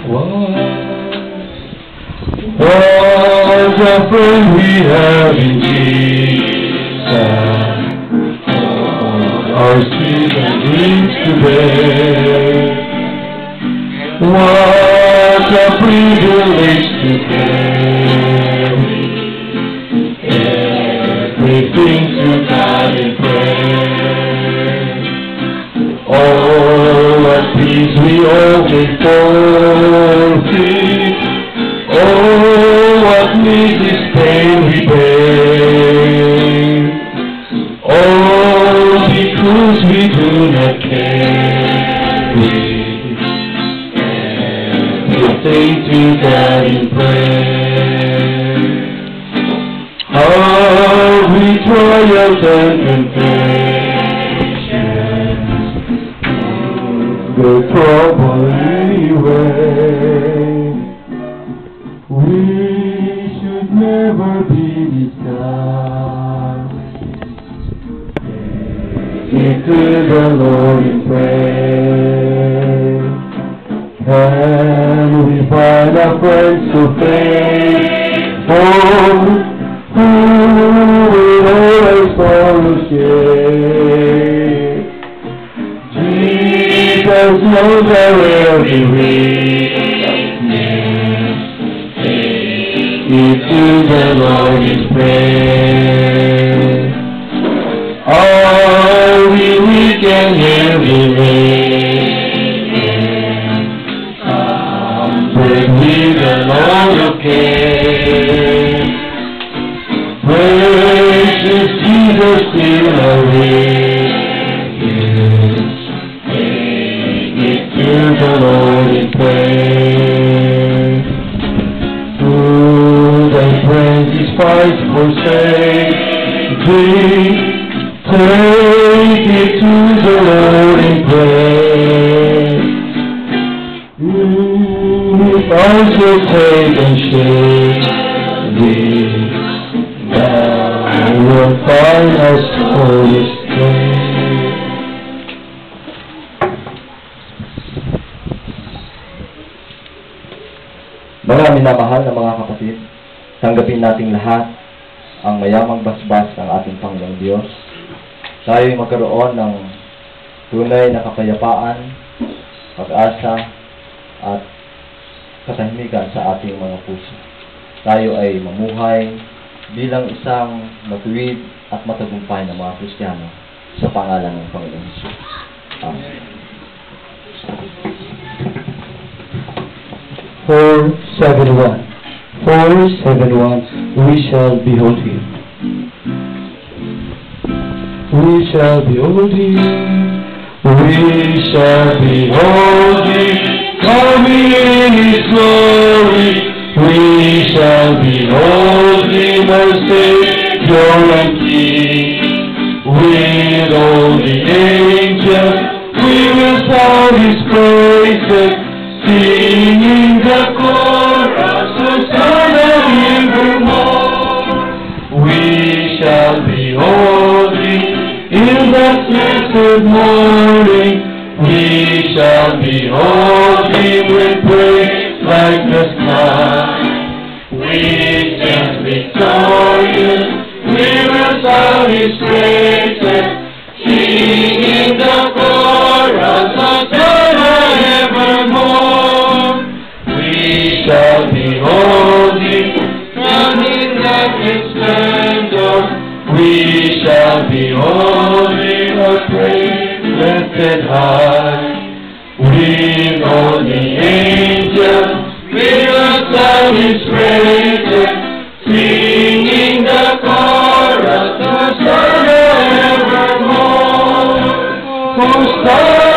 What a friend we have in Jesus, our sins and griefs to bear. What a privilege to carry everything to God in prayer. Oh, what peace we always forfeit. Oh, what needless pain we bear. Oh, because we do not carry everything to God in prayer. How we triumph and confess the trouble anyway. We should never be discouraged. Give to the Lord in prayer. Can we find our friends to faithful, who will always follow share? Jesus knows our every weakness. Give to the Lord in prayer. All we weak and heavy laden, bring we the Lord of care. Precious Jesus, still awaits. Give to the Lord in prayer. Despise, forsake thee, take it to the Lord in prayer. If I shall take and shake thee, thou wilt find us for this day. Mga minamahal na mga kapatid, tanggapin nating lahat ang mayamang basbas ng ating Panginoong Diyos. Tayo'y magkaroon ng tunay na kapayapaan, pag-asa, at katahimikan sa ating mga puso. Tayo ay mamuhay bilang isang matuwid at matagumpay na mga Kristiyano sa pangalan ng Panginoong Hesus. Amen. 471. 471, we shall behold him. We shall behold him. We shall behold him, coming in his glory. We shall behold him, our Savior and King. With all the angels, we will sound his praises, singing the chorus of evermore. We shall behold him in the blessed morning. We shall behold him with praise like the sky. We stand victorious, we will sound his praises, singing the chorus of evermore. We shall behold him, standing like his splendor. We shall behold him, our praise lifted high. With all the angels, we will sound his praises, singing the chorus of evermore.